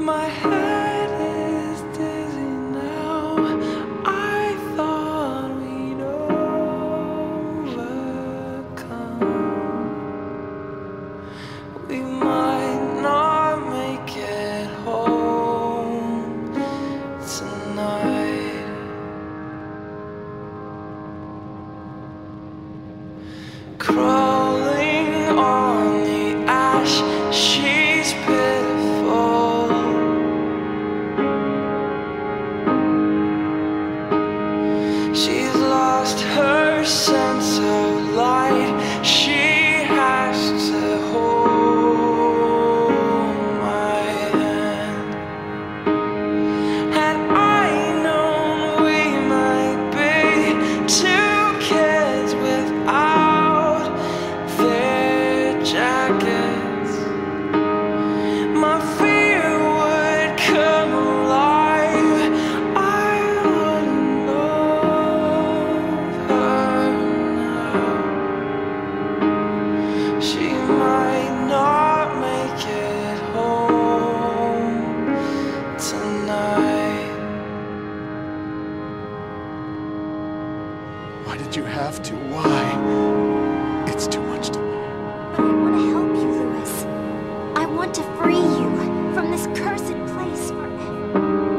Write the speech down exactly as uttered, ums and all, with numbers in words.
My head is dizzy now. I thought we'd overcome. We might not make it home tonight. Crawling on the ash, she's pitiful. She's lost her sense of light. She has to hold my hand. Had I known we might be two kids without their jackets, my fear would come alive. I wouldn't love her now. She might not make it home tonight. Why did you have to? Why? It's too much to me. But I want to help you, Louis. I want to free you from this cursed place forever.